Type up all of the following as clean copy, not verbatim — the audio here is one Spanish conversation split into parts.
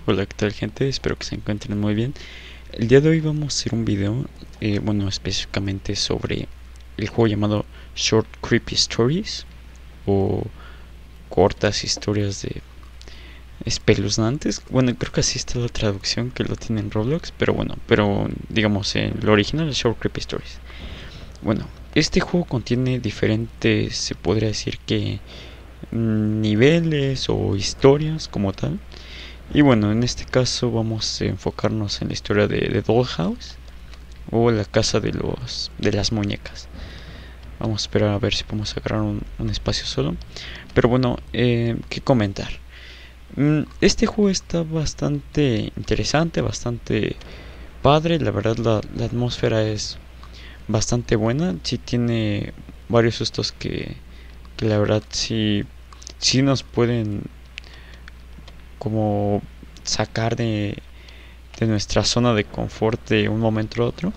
Hola, ¿qué tal, gente? Espero que se encuentren muy bien. El día de hoy vamos a hacer un video, bueno, específicamente sobre el juego llamado Short Creepy Stories o cortas historias de espeluznantes. Bueno, creo que así está la traducción que lo tiene en Roblox, pero bueno, pero digamos, lo original es Short Creepy Stories. Bueno, este juego contiene diferentes, se podría decir que niveles o historias como tal. Y bueno, en este caso vamos a enfocarnos en la historia de Dollhouse o la casa de las muñecas. Vamos a esperar a ver si podemos agarrar un espacio solo. Pero bueno, ¿qué comentar? Este juego está bastante interesante, bastante padre. La verdad, la atmósfera es bastante buena. Sí tiene varios sustos que la verdad sí nos pueden como sacar de nuestra zona de confort de un momento a otro.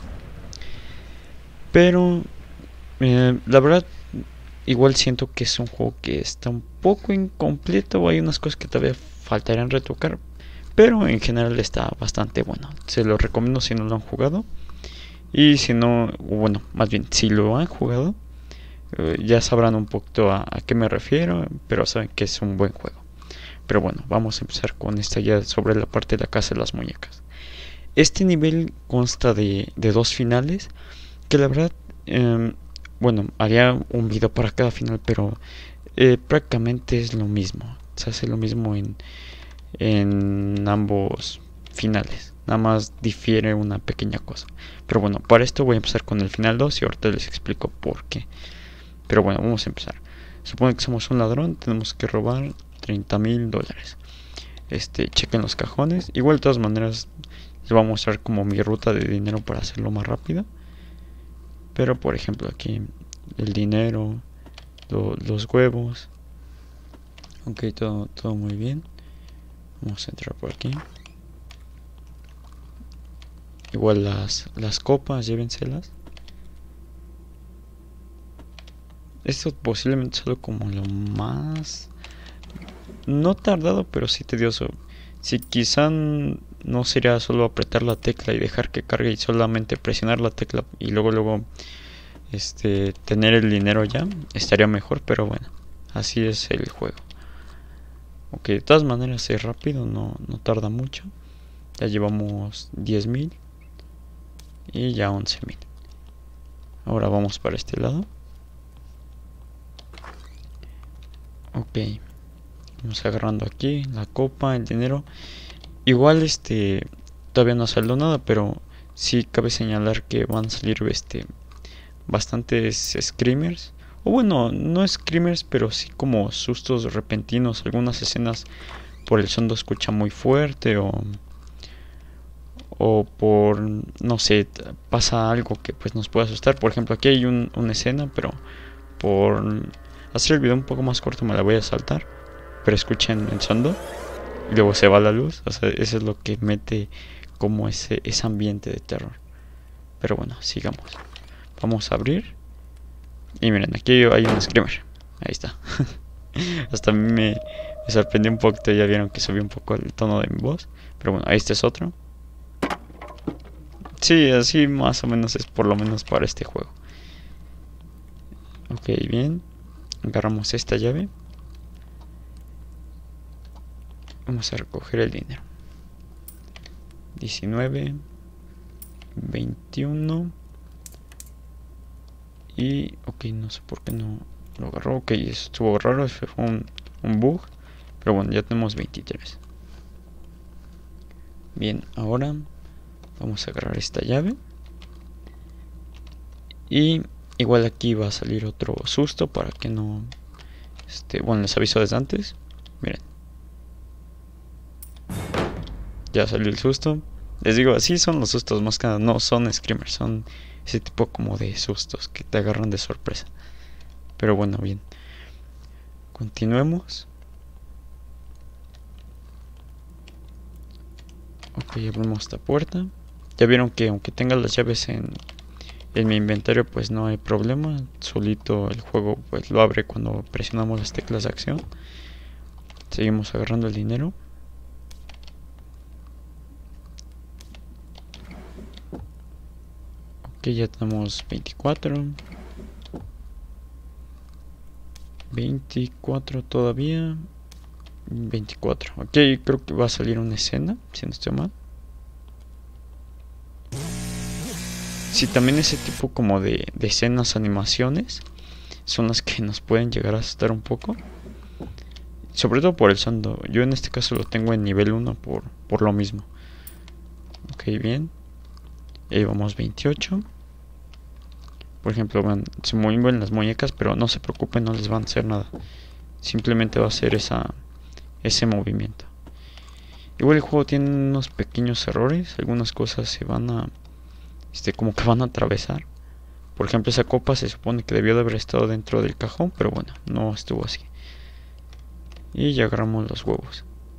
Pero la verdad, igual siento que es un juego que está un poco incompleto. Hay unas cosas que todavía faltarían retocar. Pero en general está bastante bueno. Se lo recomiendo si no lo han jugado. Y si no, bueno, más bien, si lo han jugado, ya sabrán un poquito a qué me refiero. Pero saben que es un buen juego. Pero bueno, vamos a empezar con esta ya sobre la parte de la casa de las muñecas. Este nivel consta de dos finales que la verdad, bueno, haría un video para cada final, pero prácticamente es lo mismo. Se hace lo mismo en ambos finales. Nada más difiere una pequeña cosa. Pero bueno, para esto voy a empezar con el final 2 y ahorita les explico por qué. Pero bueno, vamos a empezar. Supone que somos un ladrón, tenemos que robar $30,000. Chequen los cajones. Igual de todas maneras les voy a mostrar como mi ruta de dinero para hacerlo más rápido. Pero por ejemplo aquí el dinero, los huevos. Ok, todo muy bien. Vamos a entrar por aquí. Igual las copas, llévenselas. Esto posiblemente solo como lo más... no tardado, pero sí tedioso. Si quizá no sería solo apretar la tecla y dejar que cargue y solamente presionar la tecla y luego tener el dinero ya, estaría mejor, pero bueno, así es el juego. Ok, de todas maneras es rápido, no tarda mucho. Ya llevamos 10,000 y ya 11,000. Ahora vamos para este lado. Ok, vamos agarrando aquí la copa, el dinero. Igual todavía no salió nada, pero sí cabe señalar que van a salir bastantes screamers. O bueno, no screamers, pero sí como sustos repentinos. Algunas escenas por el sonido escucha muy fuerte o por, no sé, pasa algo que pues nos puede asustar. Por ejemplo, aquí hay una escena, pero por hacer el video un poco más corto me la voy a saltar. Pero escuchen el sonido y luego se va la luz. O sea, eso es lo que mete como ese ambiente de terror. Pero bueno, sigamos. Vamos a abrir. Y miren, aquí hay un screamer. Ahí está. Hasta a mí me sorprendió un poquito. Ya vieron que subí un poco el tono de mi voz. Pero bueno, este es otro. Sí, así más o menos es por lo menos para este juego. Ok, bien. Agarramos esta llave. Vamos a recoger el dinero. 19, 21. Y, ok, no sé por qué no lo agarró. Ok, eso estuvo raro, fue un bug. Pero bueno, ya tenemos 23. Bien, ahora vamos a agarrar esta llave. Y igual aquí va a salir otro susto para que no... bueno, les aviso desde antes. Miren. Ya salió el susto. Les digo, así son los sustos, más que nada. No son screamers, son ese tipo como de sustos que te agarran de sorpresa. Pero bueno, bien. Continuemos. Ok, abrimos esta puerta. Ya vieron que aunque tenga las llaves en mi inventario, pues no hay problema. Solito el juego pues lo abre cuando presionamos las teclas de acción. Seguimos agarrando el dinero. Ok, ya tenemos 24. 24 todavía. 24. Ok, creo que va a salir una escena, si no estoy mal. Sí, también ese tipo como de escenas, animaciones, son las que nos pueden llegar a asustar un poco. Sobre todo por el sonido. Yo en este caso lo tengo en nivel 1 por lo mismo. Ok, bien. Y ahí vamos 28. Por ejemplo, se mueven las muñecas, pero no se preocupen, no les van a hacer nada. Simplemente va a ser ese movimiento. Igual el juego tiene unos pequeños errores. Algunas cosas se van a... como que van a atravesar. Por ejemplo, esa copa se supone que debió de haber estado dentro del cajón, pero bueno, no estuvo así. Y ya agarramos los huevos.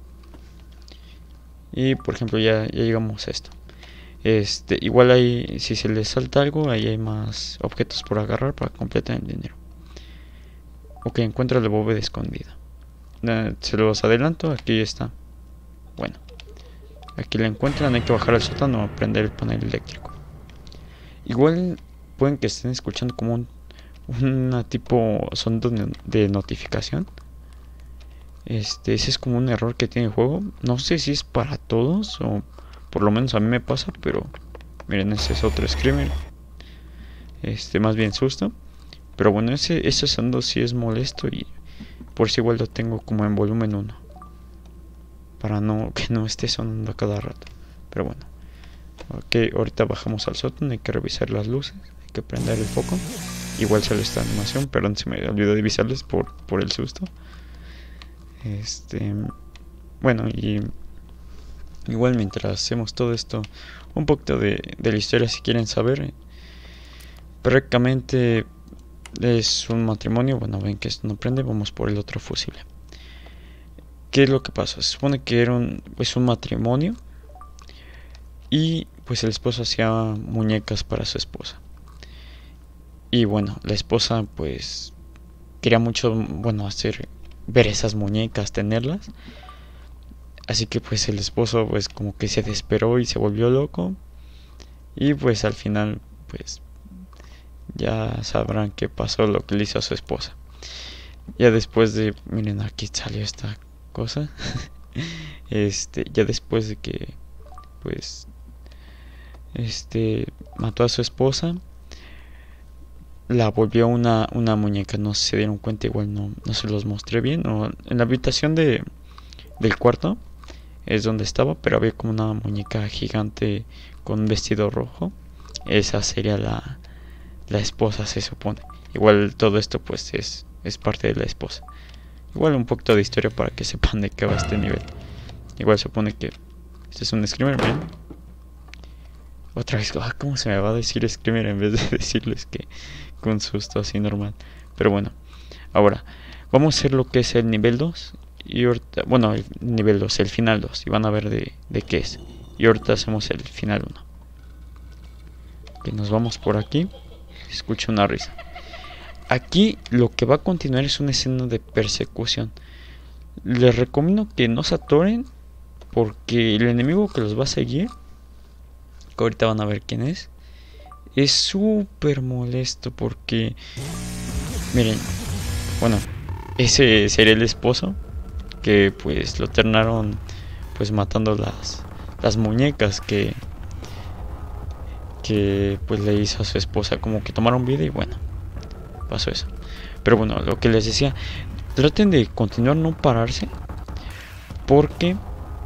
Y por ejemplo ya llegamos a esto. Igual ahí, si se les salta algo, ahí hay más objetos por agarrar para completar el dinero. Ok, encuentra la bóveda escondida. Se los adelanto, aquí está. Bueno, aquí la encuentran, hay que bajar al sótano a prender el panel eléctrico. Igual pueden que estén escuchando como una tipo sonido de notificación. Ese es como un error que tiene el juego. No sé si es para todos o por lo menos a mí me pasa, pero miren, ese es otro screamer. Más bien susto. Pero bueno, ese sonido sí es molesto y por eso igual lo tengo como en volumen 1. Para que no esté sonando a cada rato. Pero bueno. Ok, ahorita bajamos al sótano, hay que revisar las luces, hay que prender el foco. Igual sale esta animación, perdón, se me olvidó de avisarles por el susto. Bueno, y igual mientras hacemos todo esto, un poquito de la historia si quieren saber. Prácticamente es un matrimonio. Bueno, ven que esto no prende, vamos por el otro fusible. ¿Qué es lo que pasa? Se supone que era un matrimonio y pues el esposo hacía muñecas para su esposa. Y bueno, la esposa pues quería mucho, ver esas muñecas, tenerlas. Así que pues el esposo pues como que se desesperó y se volvió loco. Y pues al final pues ya sabrán qué pasó, lo que le hizo a su esposa. Ya después de, miren, aquí salió esta cosa. Ya después de que pues mató a su esposa, la volvió una muñeca. No se dieron cuenta, igual no se los mostré bien. O en la habitación del cuarto es donde estaba, pero había como una muñeca gigante con un vestido rojo. Esa sería la esposa, se supone. Igual todo esto pues es parte de la esposa. Igual un poquito de historia para que sepan de qué va este nivel. Igual se supone que este es un screamer, ¿ven? Otra vez, ¿cómo se me va a decir screamer en vez de decirles que con susto así normal? Pero bueno, ahora vamos a hacer lo que es el nivel 2. Y ahorita, bueno, el nivel 2, el final 2. Y van a ver de qué es. Y ahorita hacemos el final 1. Que nos vamos por aquí. Escucho una risa. Aquí lo que va a continuar es una escena de persecución. Les recomiendo que no se atoren, porque el enemigo que los va a seguir, que ahorita van a ver quién es súper molesto. Porque miren, bueno, ese sería el esposo, que pues lo terminaron pues matando las muñecas que pues le hizo a su esposa. Como que tomaron vida y bueno, pasó eso. Pero bueno, lo que les decía, traten de continuar, no pararse, porque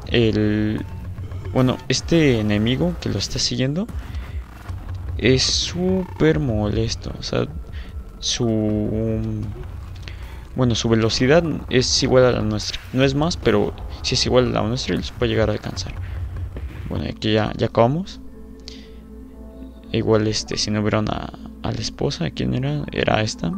este enemigo que lo está siguiendo es súper molesto. O sea, su velocidad es igual a la nuestra. No es más, pero si es igual a la nuestra, los puede llegar a alcanzar. Bueno, aquí ya acabamos. Igual si no vieron a la esposa, ¿quién era? Era esta.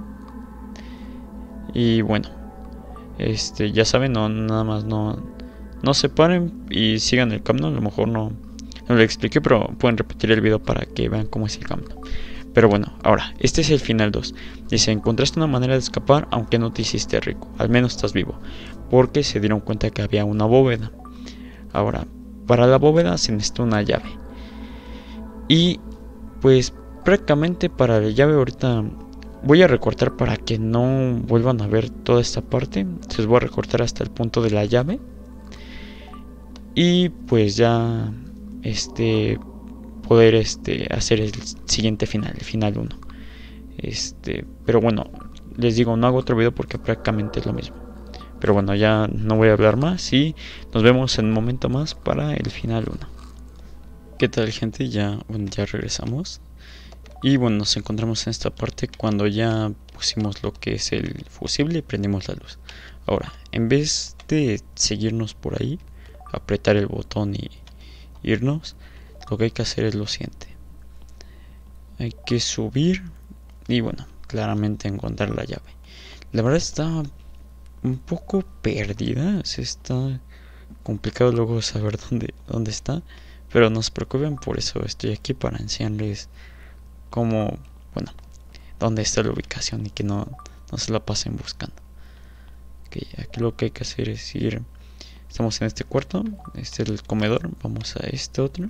Y bueno, ya saben, nada más no se paren y sigan el camino. A lo mejor no lo expliqué, pero pueden repetir el video para que vean cómo es el camino. Pero bueno, ahora, este es el final 2. Dice, encontraste una manera de escapar aunque no te hiciste rico. Al menos estás vivo, porque se dieron cuenta que había una bóveda. Ahora, para la bóveda se necesita una llave. Y pues prácticamente para la llave ahorita voy a recortar para que no vuelvan a ver toda esta parte. Entonces voy a recortar hasta el punto de la llave. Y pues ya poder hacer el siguiente final, el final 1. Pero bueno, les digo, no hago otro video porque prácticamente es lo mismo. Pero bueno, ya no voy a hablar más y nos vemos en un momento más para el final 1. ¿Qué tal, gente? Ya regresamos. Y bueno, nos encontramos en esta parte cuando ya pusimos lo que es el fusible y prendimos la luz. Ahora, en vez de seguirnos por ahí, apretar el botón y irnos, lo que hay que hacer es lo siguiente. Hay que subir y bueno, claramente encontrar la llave. La verdad está un poco perdida, está complicado luego saber dónde está, pero no se preocupen, por eso estoy aquí para enseñarles cómo, dónde está la ubicación y que no se la pasen buscando. Okay, aquí lo que hay que hacer es ir, estamos en este cuarto, este es el comedor, vamos a este otro,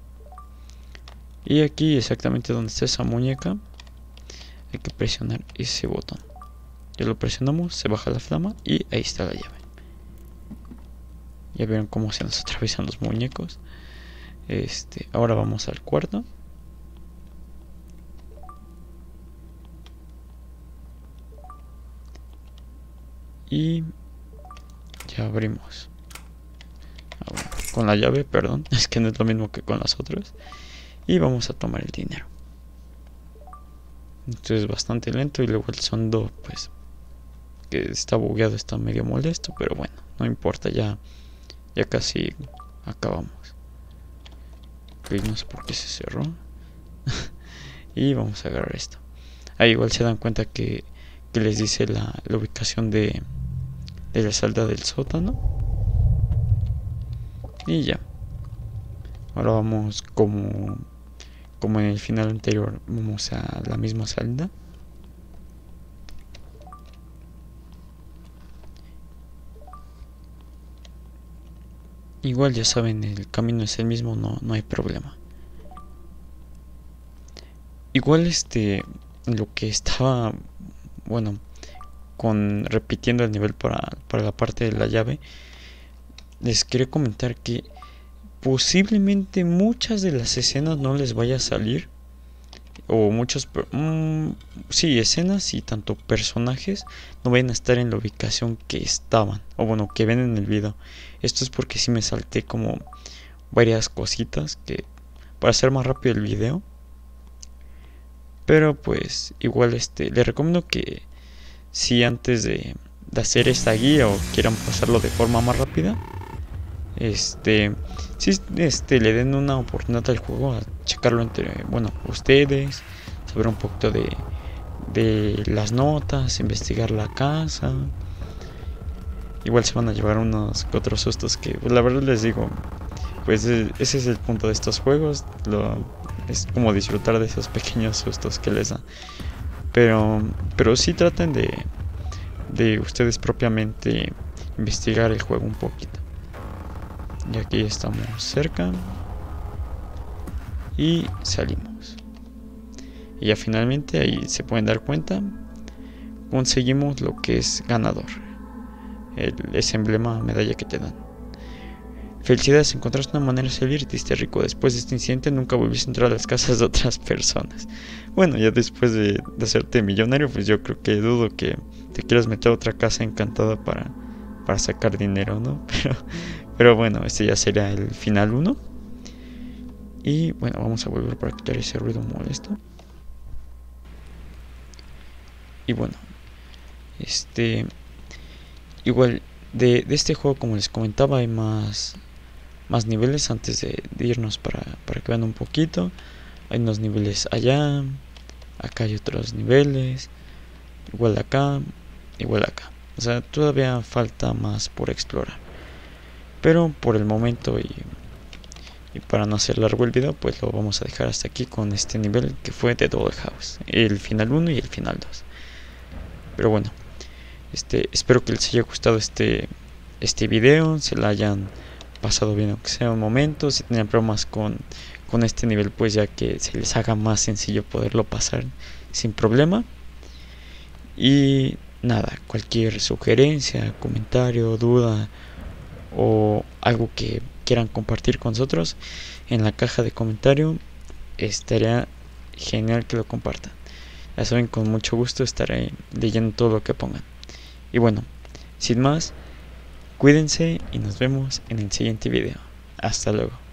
y aquí exactamente donde está esa muñeca hay que presionar ese botón. Ya lo presionamos, se baja la flama y ahí está la llave. Ya vieron cómo se nos atraviesan los muñecos. Ahora vamos al cuarto. Y ya abrimos. Con la llave, perdón, es que no es lo mismo que con las otras. Y vamos a tomar el dinero. Esto es bastante lento y luego el sonido, pues, que está bugueado, está medio molesto, pero bueno, no importa, ya casi acabamos. Ok, no sé por qué se cerró. Y vamos a agarrar esto. Ahí igual se dan cuenta que les dice la ubicación de la salida del sótano. Y ya. Ahora vamos como en el final anterior, vamos a la misma salida. Igual ya saben, el camino es el mismo, no hay problema. Igual lo que estaba, repitiendo el nivel para la parte de la llave, les quería comentar que posiblemente muchas de las escenas no les vaya a salir, o muchos escenas y tanto personajes no vayan a estar en la ubicación que estaban, o que ven en el video. Esto es porque sí me salté como varias cositas que para hacer más rápido el video. Pero pues igual les recomiendo que si antes de hacer esta guía o quieran pasarlo de forma más rápida, le den una oportunidad al juego, a checarlo entre ustedes, saber un poquito de las notas, investigar la casa. Igual se van a llevar unos otros sustos que, pues, la verdad les digo, pues ese es el punto de estos juegos, es como disfrutar de esos pequeños sustos que les dan. Pero sí traten de ustedes propiamente investigar el juego un poquito. Y aquí estamos cerca. Y salimos. Y ya finalmente ahí se pueden dar cuenta, conseguimos lo que es ganador. Ese emblema, medalla que te dan. Felicidades, encontraste una manera de salir y te hiciste rico. Después de este incidente nunca volviste a entrar a las casas de otras personas. Bueno, ya después de hacerte millonario, pues yo creo que dudo que te quieras meter a otra casa encantada para sacar dinero, ¿no? Pero bueno, este ya sería el final 1. Y bueno, vamos a volver para quitar ese ruido molesto. Y bueno, igual de este juego, como les comentaba, hay más niveles antes de irnos para que vean un poquito. Hay unos niveles allá, acá hay otros niveles, igual acá, igual acá. O sea, todavía falta más por explorar. Pero por el momento y para no hacer largo el video, pues lo vamos a dejar hasta aquí con este nivel que fue de Dollhouse, el final 1 y el final 2. Pero bueno, espero que les haya gustado este video, se la hayan pasado bien aunque sea un momento. Si tenían problemas con con este nivel, pues ya que se les haga más sencillo poderlo pasar sin problema. Y nada, cualquier sugerencia, comentario, duda o algo que quieran compartir con nosotros, en la caja de comentario estaría genial que lo compartan. Ya saben, con mucho gusto estaré leyendo todo lo que pongan. Y bueno, sin más, cuídense y nos vemos en el siguiente video. Hasta luego.